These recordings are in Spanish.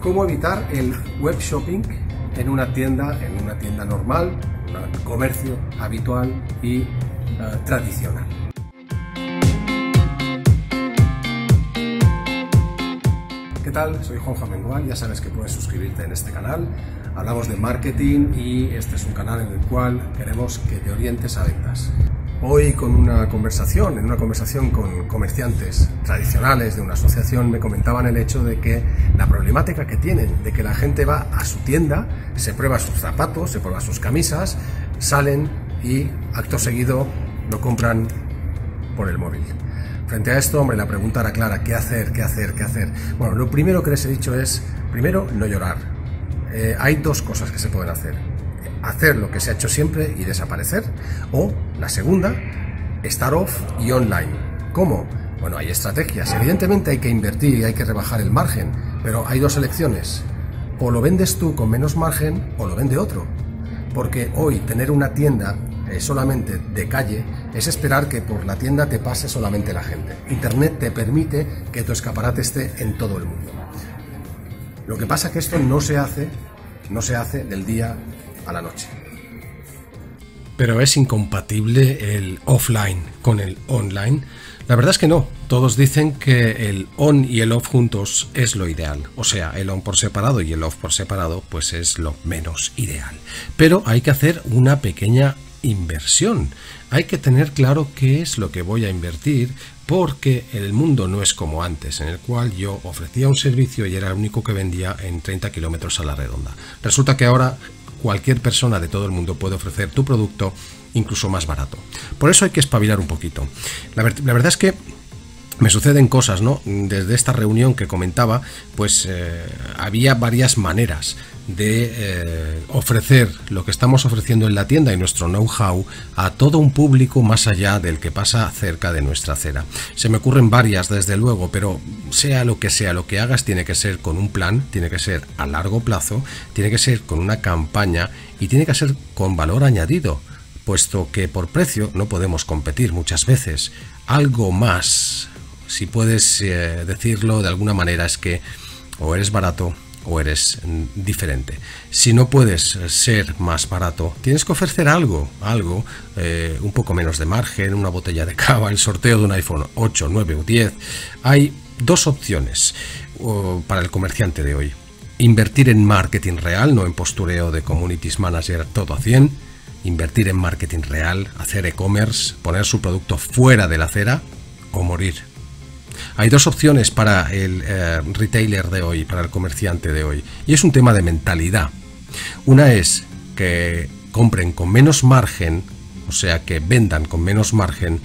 cómo evitar el web shopping en una tienda normal, un comercio habitual y tradicional. ¿Qué tal? Soy Juanjo Mengual, ya sabes que puedes suscribirte en este canal. Hablamos de marketing y este es un canal en el cual queremos que te orientes a ventas. Hoy en una conversación con comerciantes tradicionales de una asociación me comentaban el hecho de que la problemática que tienen, de que la gente va a su tienda, se prueba sus zapatos, se prueba sus camisas, salen y acto seguido lo compran por el móvil. Frente a esto, hombre, la pregunta era clara: ¿qué hacer? ¿Qué hacer? ¿Qué hacer? Bueno, lo primero que les he dicho es, primero, no llorar. Hay dos cosas que se pueden hacer: hacer lo que se ha hecho siempre y desaparecer, o la segunda, estar off y online. ¿Cómo? Bueno, hay estrategias. Evidentemente hay que invertir y hay que rebajar el margen, pero hay dos elecciones: o lo vendes tú con menos margen o lo vende otro. Porque hoy tener una tienda solamente de calle es esperar que por la tienda te pase solamente la gente. Internet te permite que tu escaparate esté en todo el mundo. Lo que pasa es que esto no se hace del día a la noche. Pero ¿es incompatible el offline con el online? La verdad es que no. Todos dicen que el on y el off juntos es lo ideal. O sea, el on por separado y el off por separado pues es lo menos ideal. Pero hay que hacer una pequeña inversión. Hay que tener claro qué es lo que voy a invertir, porque el mundo no es como antes, en el cual yo ofrecía un servicio y era el único que vendía en 30 kilómetros a la redonda. Resulta que ahora cualquier persona de todo el mundo puede ofrecer tu producto incluso más barato. Por eso hay que espabilar un poquito. La verdad es que me suceden cosas, ¿no? Desde esta reunión que comentaba, pues había varias maneras de ofrecer lo que estamos ofreciendo en la tienda y nuestro know-how a todo un público más allá del que pasa cerca de nuestra acera. Se me ocurren varias, desde luego, pero sea lo que hagas, tiene que ser con un plan, tiene que ser a largo plazo, tiene que ser con una campaña y tiene que ser con valor añadido, puesto que por precio no podemos competir muchas veces. Algo más, si puedes decirlo de alguna manera, es que o eres barato o eres diferente. Si no puedes ser más barato, tienes que ofrecer algo, un poco menos de margen, una botella de cava, el sorteo de un iPhone 8, 9 o 10. Hay dos opciones para el comerciante de hoy: invertir en marketing real, no en postureo de communities manager todo a 100, invertir en marketing real, hacer e-commerce, poner su producto fuera de la acera, o morir. Hay dos opciones para el retailer de hoy, para el comerciante de hoy, y es un tema de mentalidad. Una es que compren con menos margen, o sea, que vendan con menos margen,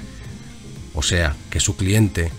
o sea, que su cliente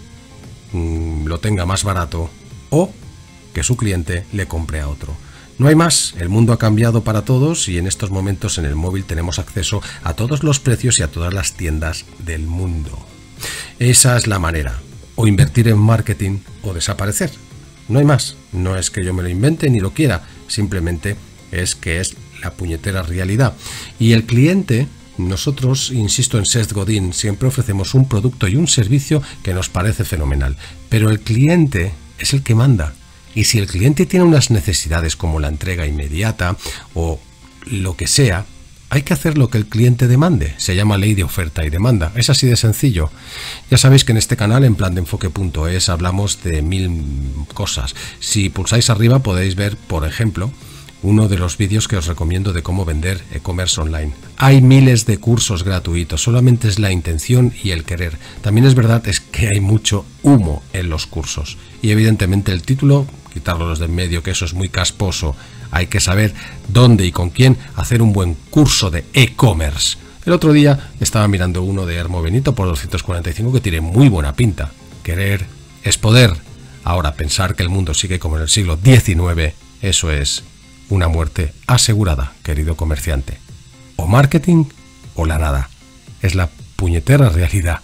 lo tenga más barato, o que su cliente le compre a otro. No hay más. El mundo ha cambiado para todos y en estos momentos en el móvil tenemos acceso a todos los precios y a todas las tiendas del mundo. Esa es la manera: o invertir en marketing o desaparecer. No hay más. No es que yo me lo invente ni lo quiera, simplemente es que es la puñetera realidad. Y el cliente, nosotros, insisto en Seth Godin, siempre ofrecemos un producto y un servicio que nos parece fenomenal, pero el cliente es el que manda. Y si el cliente tiene unas necesidades como la entrega inmediata o lo que sea, hay que hacer lo que el cliente demande. Se llama ley de oferta y demanda. Es así de sencillo. Ya sabéis que en este canal, en plandeenfoque.es, hablamos de 1000 cosas. Si pulsáis arriba podéis ver, por ejemplo, uno de los vídeos que os recomiendo de cómo vender e-commerce online. Hay miles de cursos gratuitos, solamente es la intención y el querer. También es verdad es que hay mucho humo en los cursos. Y evidentemente el título, quitarlo de en medio, que eso es muy casposo. Hay que saber dónde y con quién hacer un buen curso de e-commerce. El otro día estaba mirando uno de Hermo Benito por 245 que tiene muy buena pinta. Querer es poder. Ahora, pensar que el mundo sigue como en el siglo XIX, eso es una muerte asegurada, querido comerciante. O marketing o la nada. Es la puñetera realidad.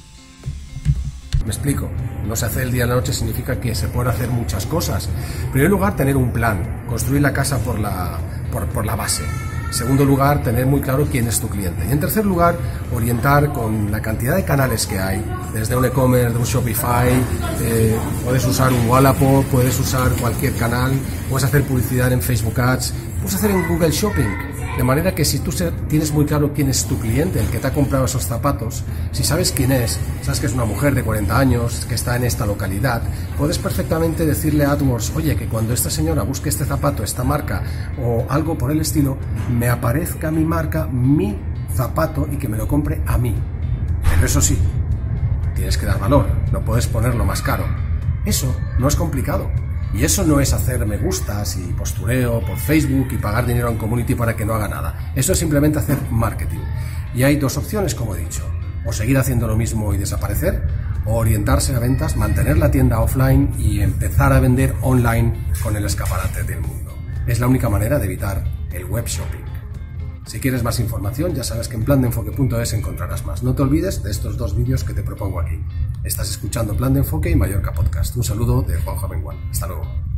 Me explico. No se hace el día a la noche significa que se pueden hacer muchas cosas. En primer lugar, tener un plan, construir la casa por la base. En segundo lugar, tener muy claro quién es tu cliente. Y en tercer lugar, orientar con la cantidad de canales que hay, desde un e-commerce, de un Shopify, puedes usar un Wallapop, puedes usar cualquier canal, puedes hacer publicidad en Facebook Ads, puedes hacer en Google Shopping. De manera que si tú tienes muy claro quién es tu cliente, el que te ha comprado esos zapatos, si sabes quién es, sabes que es una mujer de 40 años, que está en esta localidad, puedes perfectamente decirle a AdWords, oye, que cuando esta señora busque este zapato, esta marca o algo por el estilo, me aparezca mi marca, mi zapato y que me lo compre a mí. Pero eso sí, tienes que dar valor, no puedes ponerlo más caro. Eso no es complicado. Y eso no es hacer me gustas y postureo por Facebook y pagar dinero a un community para que no haga nada. Eso es simplemente hacer marketing. Y hay dos opciones, como he dicho. O seguir haciendo lo mismo y desaparecer, o orientarse a ventas, mantener la tienda offline y empezar a vender online con el escaparate del mundo. Es la única manera de evitar el web shopping. Si quieres más información, ya sabes que en plandeenfoque.es encontrarás más. No te olvides de estos dos vídeos que te propongo aquí. Estás escuchando Plan de Enfoque y Mallorca Podcast. Un saludo de Juanjo Bengual. Hasta luego.